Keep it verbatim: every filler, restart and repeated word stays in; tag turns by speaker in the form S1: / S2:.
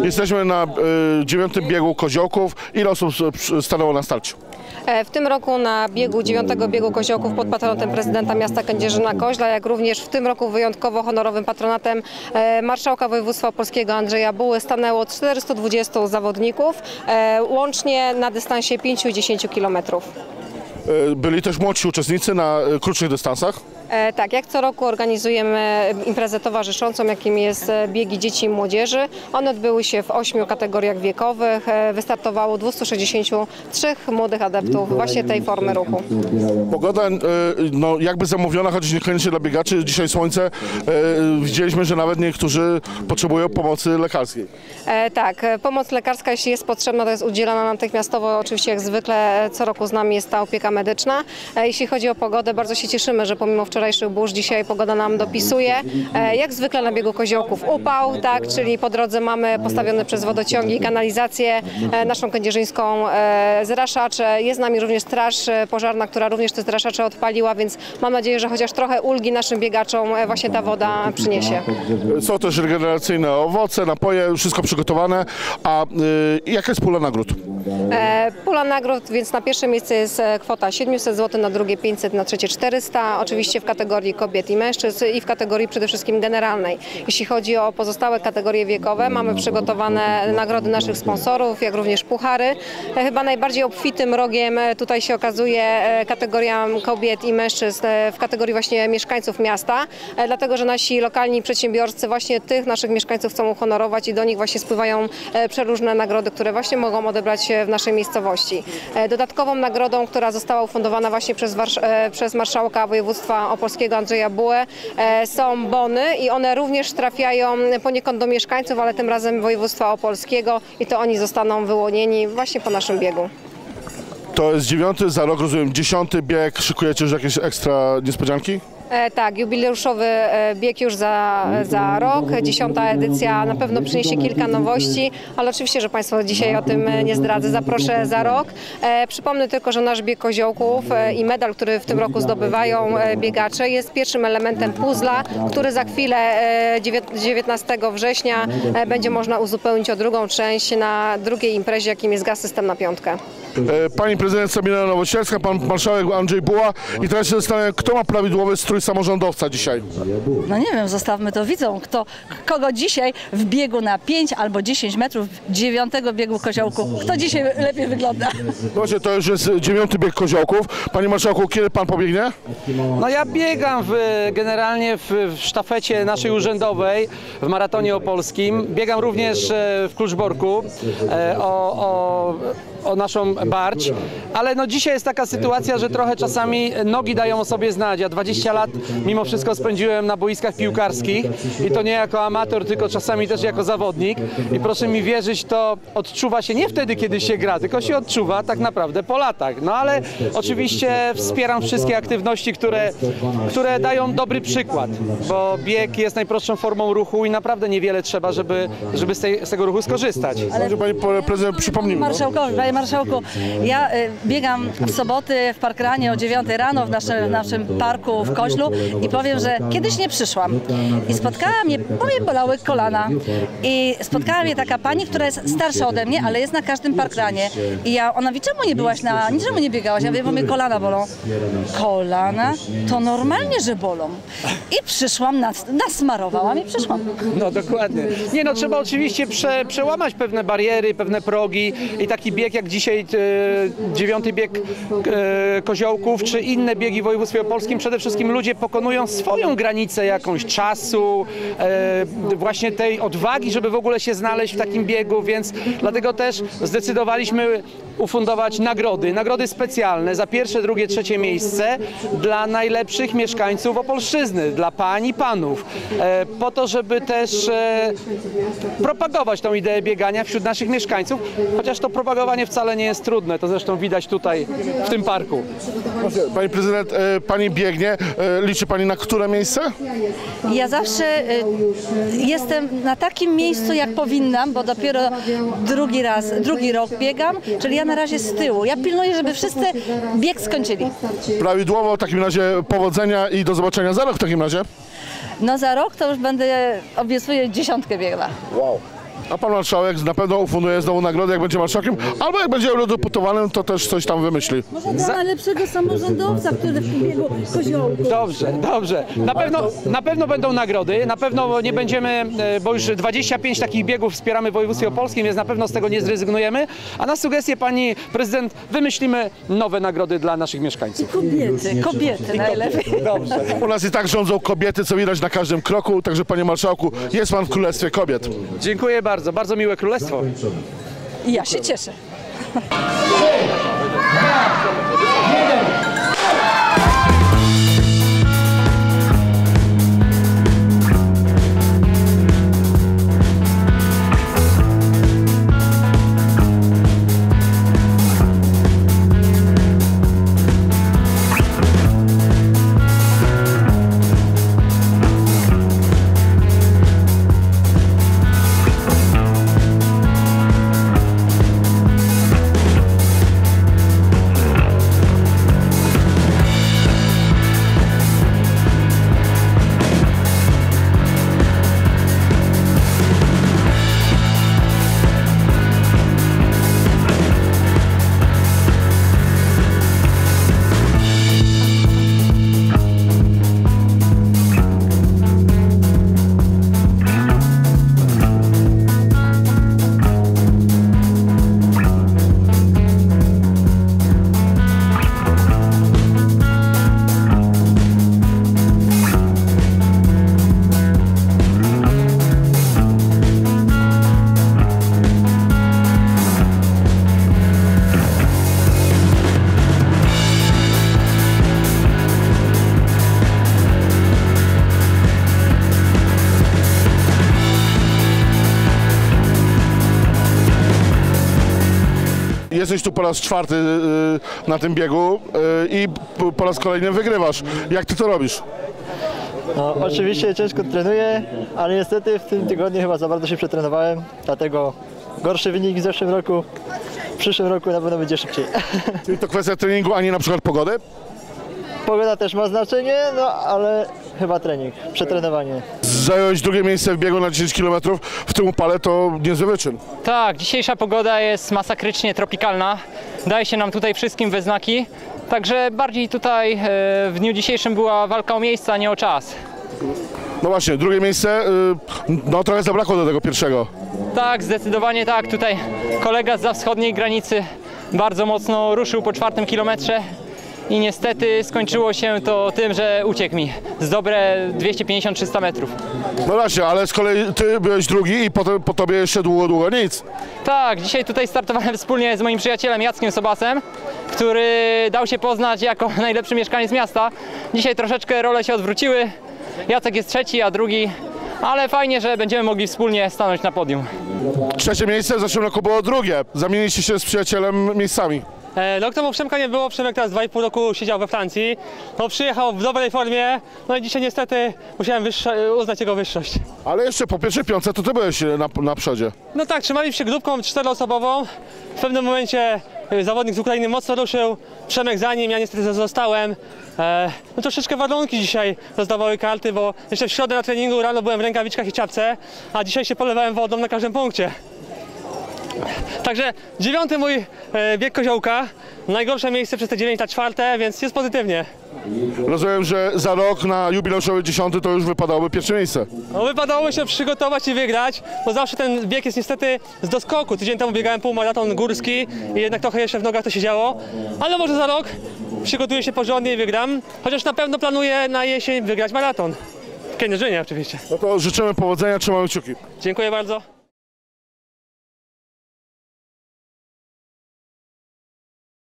S1: Jesteśmy na y, dziewiątym biegu koziołków. Ile osób stanęło na starcie?
S2: W tym roku na biegu dziewiątego biegu koziołków pod patronatem prezydenta miasta Kędzierzyna-Koźla, jak również w tym roku wyjątkowo honorowym patronatem marszałka województwa opolskiego Andrzeja Buły stanęło czterystu dwudziestu zawodników, łącznie na dystansie pięciu do dziesięciu kilometrów.
S1: Byli też młodsi uczestnicy na krótszych dystansach?
S2: E, tak, jak co roku organizujemy imprezę towarzyszącą, jakim jest biegi dzieci i młodzieży. One odbyły się w ośmiu kategoriach wiekowych. E, wystartowało dwieście sześćdziesiąt trzy młodych adeptów właśnie tej formy ruchu.
S1: Pogoda e, no, jakby zamówiona, choć niekoniecznie dla biegaczy. Dzisiaj słońce. E, widzieliśmy, że nawet niektórzy potrzebują pomocy lekarskiej.
S2: E, tak, pomoc lekarska, jeśli jest potrzebna, to jest udzielana natychmiastowo. Oczywiście jak zwykle co roku z nami jest ta opieka medyczna. E, jeśli chodzi o pogodę, bardzo się cieszymy, że pomimo wczorajszych burz dzisiaj pogoda nam dopisuje. E, jak zwykle na biegu koziołków upał, tak, czyli po drodze mamy postawione przez wodociągi, kanalizację, e, naszą kędzierzyńską e, zraszacze. Jest z nami również straż pożarna, która również te zraszacze odpaliła, więc mam nadzieję, że chociaż trochę ulgi naszym biegaczom e, właśnie ta woda przyniesie.
S1: Są też regeneracyjne owoce, napoje, wszystko przygotowane. A y, jaka jest pula nagród?
S2: E, pula nagród, więc na pierwsze miejsce jest kwota siedemset złotych, na drugie pięćset, na trzecie czterysta. Oczywiście w kategorii kobiet i mężczyzn i w kategorii przede wszystkim generalnej. Jeśli chodzi o pozostałe kategorie wiekowe, mamy przygotowane nagrody naszych sponsorów, jak również puchary. Chyba najbardziej obfitym rogiem tutaj się okazuje kategoria kobiet i mężczyzn w kategorii właśnie mieszkańców miasta, dlatego że nasi lokalni przedsiębiorcy właśnie tych naszych mieszkańców chcą uhonorować i do nich właśnie spływają przeróżne nagrody, które właśnie mogą odebrać w naszej miejscowości. Dodatkową nagrodą, która została ufundowana właśnie przez, przez marszałka województwa opolskiego Andrzeja Bułę, są bony i one również trafiają poniekąd do mieszkańców, ale tym razem województwa opolskiego i to oni zostaną wyłonieni właśnie po naszym biegu.
S1: To jest dziewiąty, za rok rozumiem dziesiąty bieg. Szykujecie już jakieś ekstra niespodzianki?
S2: E, tak, jubileuszowy e, bieg już za, za rok, dziesiąta edycja na pewno przyniesie kilka nowości, ale oczywiście, że Państwo dzisiaj o tym nie zdradzę, zaproszę za rok. E, przypomnę tylko, że nasz bieg koziołków e, i medal, który w tym roku zdobywają e, biegacze, jest pierwszym elementem puzzla, który za chwilę e, dziewiętnastego września e, będzie można uzupełnić o drugą część na drugiej imprezie, jakim jest Gaz System na piątkę.
S1: Pani prezydent Sabina Nowosielska, pan marszałek Andrzej Buła i teraz się zastanawiam, kto ma prawidłowy strój samorządowca dzisiaj?
S3: No nie wiem, zostawmy to widzom, kto, kogo dzisiaj w biegu na pięć albo dziesięć metrów dziewiątego biegu koziołku, kto dzisiaj lepiej wygląda.
S1: Właśnie, to już jest dziewiąty bieg koziołków. Panie marszałku, kiedy pan pobiegnie?
S4: No ja biegam w, generalnie w, w sztafecie naszej urzędowej, w maratonie opolskim. Biegam również w Kluczborku o, o, o naszą barć, ale no dzisiaj jest taka sytuacja, że trochę czasami nogi dają o sobie znać. Ja dwadzieścia lat mimo wszystko spędziłem na boiskach piłkarskich i to nie jako amator, tylko czasami też jako zawodnik. I proszę mi wierzyć, to odczuwa się nie wtedy, kiedy się gra, tylko się odczuwa tak naprawdę po latach. No ale oczywiście wspieram wszystkie aktywności, które, które dają dobry przykład, bo bieg jest najprostszą formą ruchu i naprawdę niewiele trzeba, żeby, żeby z, tej, z tego ruchu skorzystać.
S1: Ale pani prezydent przypomnij mi.
S3: Marszałkowi, panie marszałku, ja y, biegam w soboty w parkranie o dziewiątej rano w naszym, w naszym parku w Koźlu i powiem, że kiedyś nie przyszłam i spotkała mnie, bo mnie bolały kolana i spotkała mnie taka pani, która jest starsza ode mnie, ale jest na każdym parkranie i ja, ona mówi, czemu nie byłaś na, czemu nie biegałaś? Ja mówię, bo mnie kolana bolą. Kolana? To normalnie, że bolą. I przyszłam, nas, nasmarowałam i przyszłam.
S4: No dokładnie. Nie no, trzeba oczywiście prze, przełamać pewne bariery, pewne progi i taki bieg jak dzisiaj e, dziewiąty bieg e, koziołków, czy inne biegi w województwie opolskim, przede wszystkim ludzie pokonują swoją granicę jakąś czasu, e, właśnie tej odwagi, żeby w ogóle się znaleźć w takim biegu, więc dlatego też zdecydowaliśmy ufundować nagrody, nagrody specjalne za pierwsze, drugie, trzecie miejsce dla najlepszych mieszkańców Opolszczyzny, dla pań i panów, e, po to, żeby też e, propagować tą ideę biegania wśród naszych mieszkańców, chociaż to propagowanie wcale nie jest trudne, to zresztą widać tutaj w tym parku.
S1: Pani prezydent, e, pani biegnie, e, liczy pani na które miejsce?
S3: Ja zawsze y, jestem na takim miejscu, jak powinnam, bo dopiero drugi raz, drugi rok biegam, czyli ja na razie z tyłu. Ja pilnuję, żeby wszyscy bieg skończyli.
S1: Prawidłowo, w takim razie powodzenia i do zobaczenia za rok w takim razie.
S3: No za rok to już będę, obiecuję, dziesiątkę biegła.
S1: Wow. A pan marszałek na pewno ufunduje znowu nagrodę, jak będzie marszałkiem, albo jak będzie eurodeputowanym, to też coś tam wymyśli.
S3: Może dla najlepszego samorządowca, który w biegu koziołków.
S4: Dobrze, dobrze. Na pewno, na pewno będą nagrody, na pewno nie będziemy, e, bo już dwadzieścia pięć takich biegów wspieramy w województwie opolskim, więc na pewno z tego nie zrezygnujemy, a na sugestię pani prezydent wymyślimy nowe nagrody dla naszych mieszkańców.
S3: Kobiety, kobiety najlepiej.
S4: Dobrze.
S1: U nas i tak rządzą kobiety, co widać na każdym kroku, także panie marszałku, jest pan w królestwie kobiet.
S4: Dziękuję bardzo, bardzo miłe królestwo.
S3: I ja się cieszę.
S1: Jesteś tu po raz czwarty y, na tym biegu y, i p- po raz kolejny wygrywasz. Jak ty to robisz?
S5: No, oczywiście ciężko trenuję, ale niestety w tym tygodniu chyba za bardzo się przetrenowałem, dlatego gorszy wynik w zeszłym roku. W przyszłym roku na pewno będzie szybciej.
S1: Czyli to kwestia treningu, a nie na przykład pogody?
S5: Pogoda też ma znaczenie, no ale chyba trening, przetrenowanie.
S1: Zająłeś drugie miejsce w biegu na dziesięć kilometrów, w tym upale to niezły wyczyn.
S6: Tak, dzisiejsza pogoda jest masakrycznie tropikalna. Daje się nam tutaj wszystkim we znaki. Także bardziej tutaj e, w dniu dzisiejszym była walka o miejsca, a nie o czas.
S1: No właśnie, drugie miejsce, y, no trochę zabrakło do tego pierwszego.
S6: Tak, zdecydowanie tak. Tutaj kolega zza wschodniej granicy bardzo mocno ruszył po czwartym kilometrze. I niestety skończyło się to tym, że uciekł mi z dobre dwieście pięćdziesiąt do trzystu metrów.
S1: No właśnie, ale z kolei ty byłeś drugi i po, to, po tobie jeszcze długo, długo nic.
S6: Tak, dzisiaj tutaj startowałem wspólnie z moim przyjacielem Jackiem Sobasem, który dał się poznać jako najlepszy mieszkaniec miasta. Dzisiaj troszeczkę role się odwróciły. Jacek jest trzeci, a drugi, ale fajnie, że będziemy mogli wspólnie stanąć na podium.
S1: Trzecie miejsce w zeszłym roku było drugie. Zamieniliście się z przyjacielem miejscami.
S7: E, Rok temu Przemka nie było, Przemek teraz dwa i pół roku siedział we Francji. No, przyjechał w dobrej formie, no i dzisiaj niestety musiałem wyższo- uznać jego wyższość.
S1: Ale jeszcze po pierwszej piątce to ty byłeś na, na przodzie.
S7: No tak, trzymali się grupką czteroosobową. W pewnym momencie e, zawodnik z Ukrainy mocno ruszył, Przemek za nim, ja niestety zostałem. E, no troszeczkę warunki dzisiaj rozdawały karty, bo jeszcze w środę na treningu rano byłem w rękawiczkach i czapce, a dzisiaj się polewałem wodą na każdym punkcie. Także dziewiąty mój e, bieg koziołka, najgorsze miejsce przez te dziewięć na czwarte, więc jest pozytywnie.
S1: Rozumiem, że za rok na jubileuszowy dziesiąty to już wypadałoby pierwsze miejsce.
S7: No, wypadało się przygotować i wygrać, bo zawsze ten bieg jest niestety z doskoku. Tydzień temu biegałem półmaraton górski i jednak trochę jeszcze w nogach to się działo, ale może za rok przygotuję się porządnie i wygram, chociaż na pewno planuję na jesień wygrać maraton. W Kędzierzynie oczywiście.
S1: No to życzymy powodzenia, trzymamy kciuki.
S7: Dziękuję bardzo.